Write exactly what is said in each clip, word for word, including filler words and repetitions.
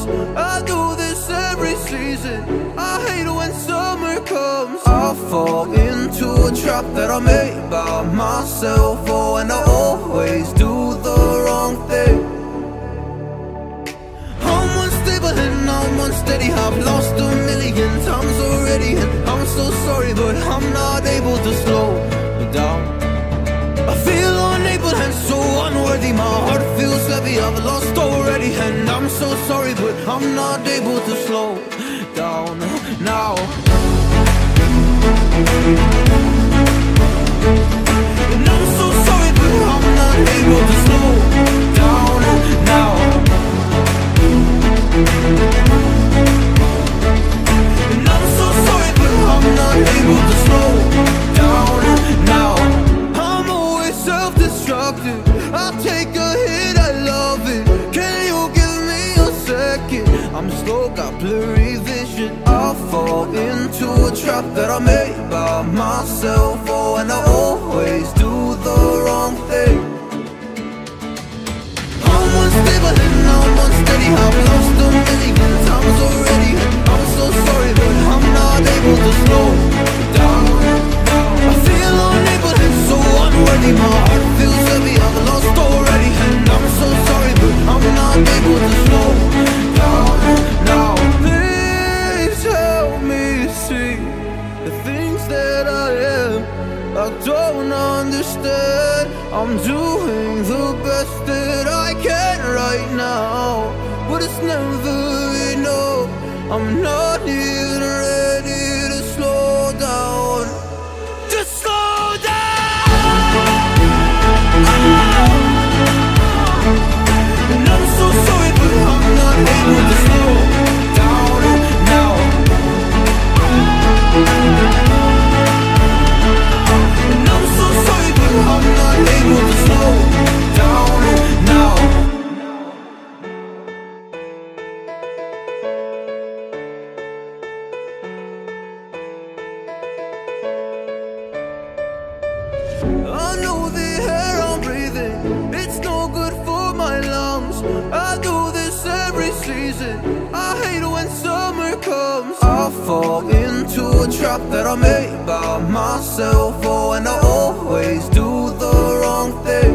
I do this every season. I hate when summer comes. I fall into a trap that I made by myself. Oh, and I always do the wrong thing. I'm unstable and I'm unsteady. I've lost a million times already, and I'm so sorry, but I'm not able to slow down. I feel unable and so unworthy. My heart feels heavy, I've lost already, and I'm so sorry, but I'm not able to slow down now. And I'm so sorry, but I'm not able to slow down now. And I'm so sorry, but I'm not able to slow down now. I'm always self-destructive. I take a hit, I love it. Can you give me a second? I'm slow, got blurry vision. I fall into a trap that I made by myself. Oh, and I always do the wrong thing. I'm unstable and I'm unsteady. I've lost a million times already. I'm so sorry, but I'm not able to slow down. I feel unable and so unworthy. My heart feels heavy, I've lost already, and I'm so sorry, but I'm not able to slow down now. Please help me see the things that I am. I don't understand. I'm doing the best that I can right now, but it's never enough. I'm not even ready to slow down. Just slow down. And I'm so sorry, but I'm not able to slow down now. And I'm so sorry, but I'm not able to slow down now. I know the air I'm breathing, it's no good for my lungs. I do this every season. I hate when summer comes. I fall into a trap that I made by myself. Oh, and I always do the wrong thing.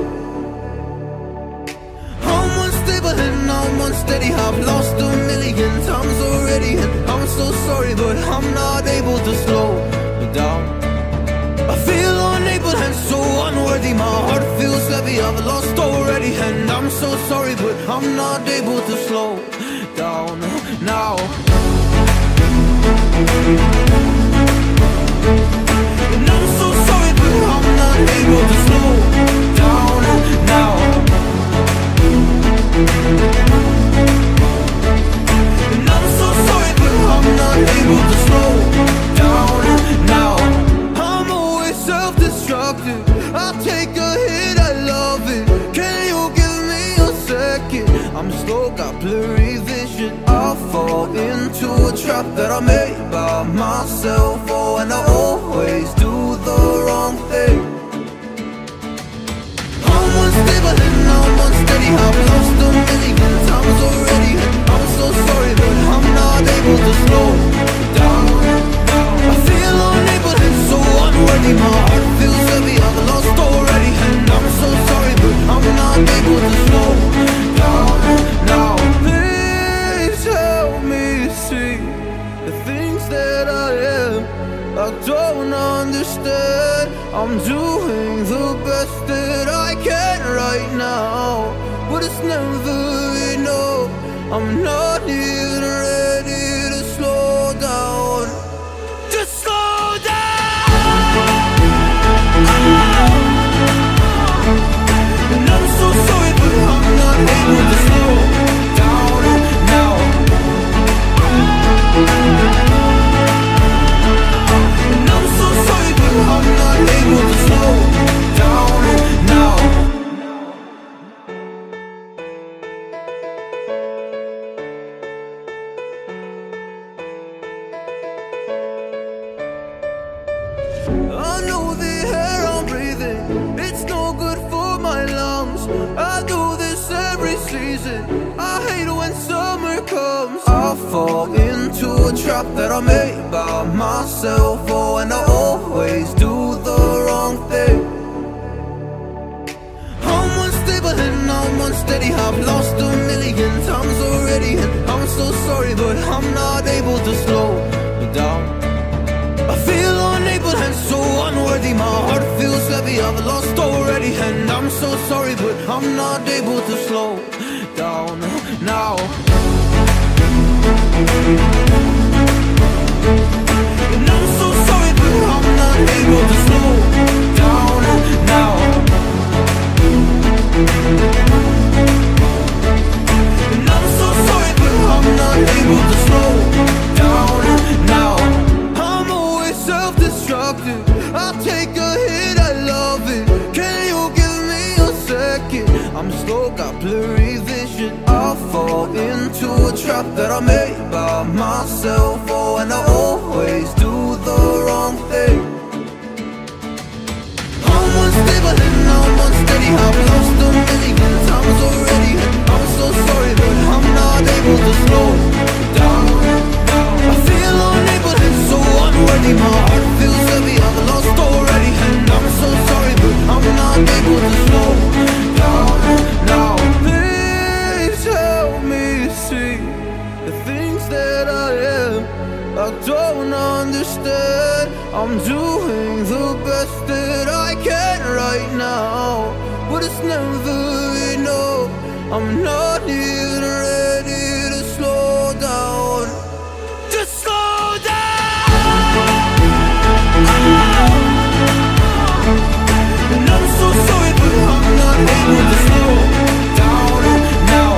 I'm unstable and I'm unsteady. I've lost a million times already, and I'm so sorry, but I'm not able to slow down. I feel unable and so unworthy. My heart feels heavy, I've lost already, and I'm so sorry, but I'm not able to slow down now. And I'm so sorry, but I'm not able to slow down now. And I'm so sorry, but I'm not able to slow down now. Self-destructive. I take a hit, I love it. Can you give me a second? I'm slow, got blurry vision. I fall into a trap that I made by myself. Oh, and I always do the wrong thing. I'm unstable and I'm unsteady. I've lost a million times already, and I'm so sorry, but I'm not able to slow down. I feel unable and so unworthy. My heart feels heavy, I've lost already, and I'm so sorry, but I'm not able to slow down now. Please help me see the things that I am. I don't understand. I'm doing the best that I can right now, but it's never enough. I'm not even ready to slow down. Just slow down. And I'm so sorry, but I'm not able to slow down now. And I'm so sorry, but I'm not able to slow down now. fall into a trap that I made by myself. Oh, and I always do the wrong thing. I'm unstable and I'm unsteady. I've lost a million times already, and I'm so sorry, but I'm not able to slow down. I feel unable and so unworthy. My heart feels heavy, I've lost already, and I'm so sorry, but I'm not able to slow down now. And I'm so sorry, but I'm not able to slow down now. And I'm so sorry, but I'm not able to slow down now. I'm always self-destructive. I'll take a hit, I love it. Can you give me a second? I'm slow, got blurry vision. I'll fall into a trap that I made by myself. Oh, and I always do the wrong thing. I'm unstable and I'm unsteady. I've lost a million times already, and I'm so sorry, but I'm not able to slow down. I feel unable and so unworthy. My heart feels heavy, I've lost already, and I'm so sorry, but I'm not able to slow down now. Please help me see the things that I am. I don't understand. I'm doing the best that I can right now, but it's never enough. I'm not even ready to slow down. Just slow down. And I'm so sorry, but I'm not able to slow down now.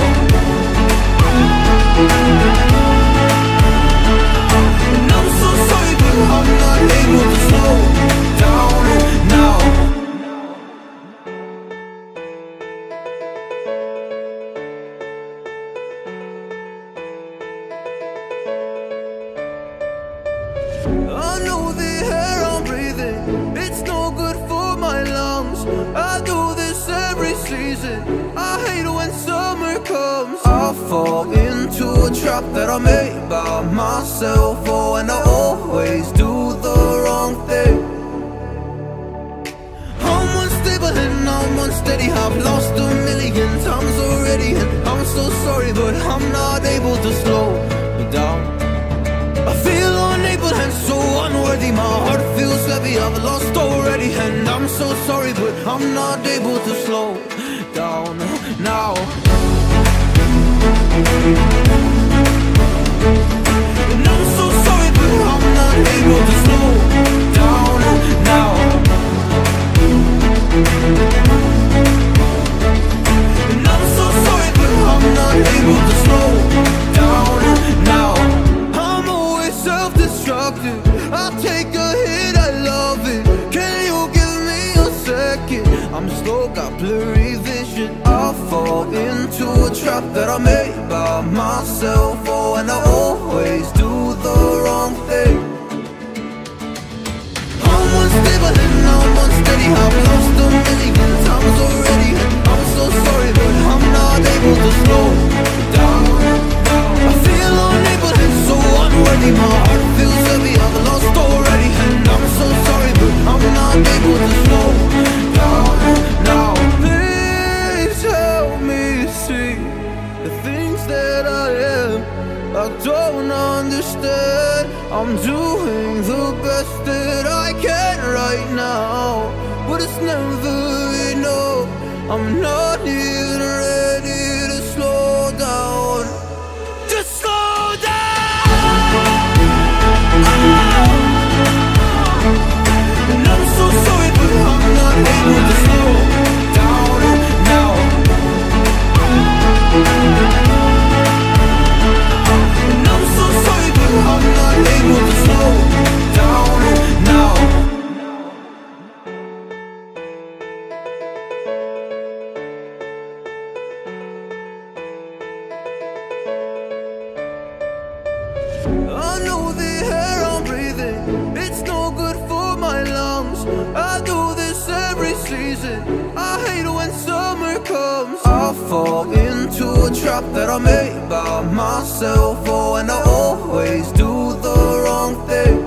And I'm so sorry, but I'm not able to slow down now. I know the air I'm breathing, it's no good for my lungs. I do this every season, I hate when summer comes. I fall into a trap that I made by myself. Oh, and I always do the wrong thing. I'm unstable and I'm unsteady. I've lost a million times already, and I'm so sorry, but I'm not able to slow down. I feel unable and so unworthy. My heart feels heavy, I've lost already, and I'm so sorry, but I'm not able to slow down now. And I'm so sorry, but I'm not able to slow down now. And I'm so sorry, but I'm not able to slow down now. I'm always self-destructive. I'll take a hit, I love it. Can you give me a second? I'm slow, got blurry vision. I'll fall into a trap that I made by myself. Oh, and I always do the wrong thing. I'm unstable and I'm unsteady. I've lost a million times already, and I'm so sorry, but I'm not able to slow down. I feel unable and so unworthy. My heart feels heavy, I've lost already, and I'm so sorry, but I'm not able to slow down now. Please help me see the things that I am. I don't understand. I'm doing the best that I can right now, but it's never enough. I'm not even ready to slow down. Just slow down. And I'm so sorry, but I'm not able to slow down now. And I'm so sorry, but I'm not able to slow down now. trap that I made by myself. Oh, and I always do the wrong thing.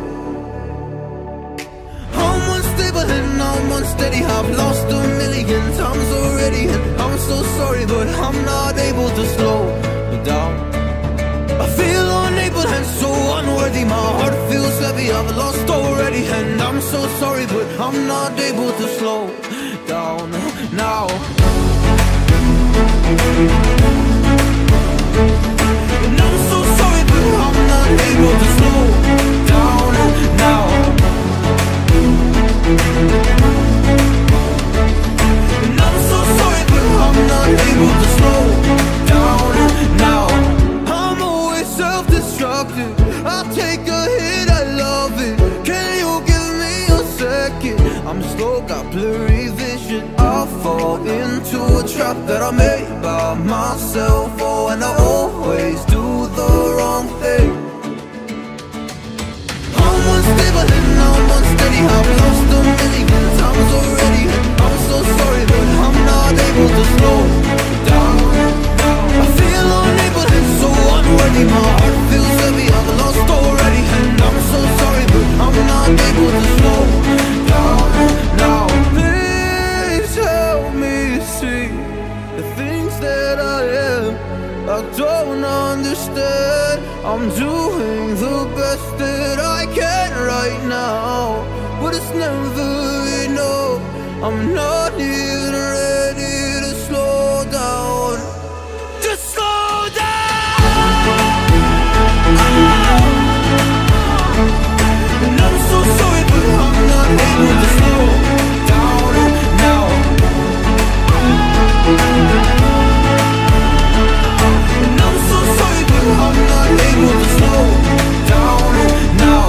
I'm unstable and I'm unsteady, I've lost a million times already, and I'm so sorry, but I'm not able to slow down. I feel unable and so unworthy, my heart feels heavy, I've lost already, and I'm so sorry, but I'm not able to slow down now. And I'm so sorry, but I'm not able to slow down now. And I'm so sorry, but I'm not able to slow down now. I'm always self-destructive, I take a hit, I love it. Can you give me a second? I'm slow, got blurry vision, I fall into a trap that I made by myself. Oh, and I always do the wrong thing. I'm unstable and I'm unsteady, I've lost a million times already, and I'm so sorry, but I'm not able to slow down. I feel unable and so unworthy, my heart feels heavy, I've lost already, and I'm so sorry, but I'm not able to slow down now. Please help me see the things that I am, I don't understand. I'm doing the best that I can right now, but it's never enough. I'm not even ready to slow down. Just slow down. And I'm so sorry, but I'm not able to slow down now. And I'm so sorry, but I'm not able to slow down now.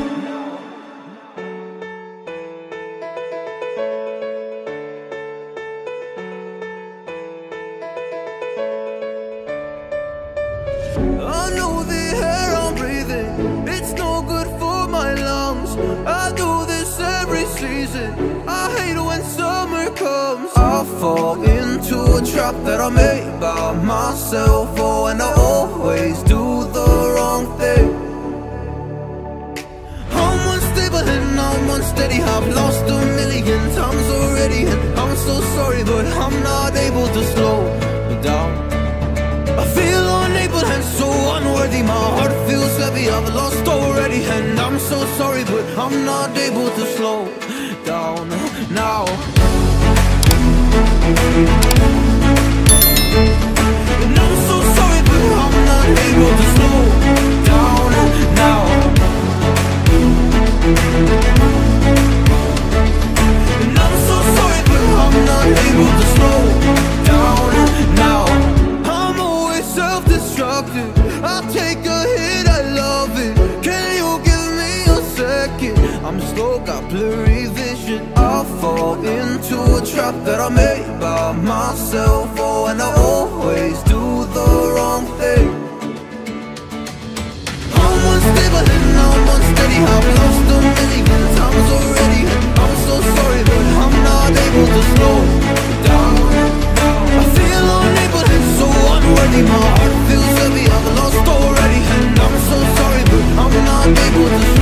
I know the air I'm breathing, it's no good for my lungs. I do this every season, I hate when summer comes. I fall into a trap that I made by myself. Oh, and I always do the wrong thing. I'm unstable and I'm unsteady, I've lost a million times already, and I'm so sorry, but I'm not able to slow down. I feel unable and so unworthy, my heart feels heavy, I've lost already, and I'm so sorry, but I'm not able to slow down now. And I'm so sorry, but I'm not able to slow down now. And I'm so sorry, but I'm not able to slow down now. I'm always self-destructive, I take a hit, I love it. Can you give me a second? I'm slow, got blurry vision, I fall into a trap that I made by myself. Oh, and I always do the wrong thing. I'm unstable and I'm unsteady, I've lost a million times already, and I'm so sorry, but I'm not able to slow down. I feel unable and so unworthy, my heart feels heavy, I've lost already, and I'm so sorry, but I'm not able to slow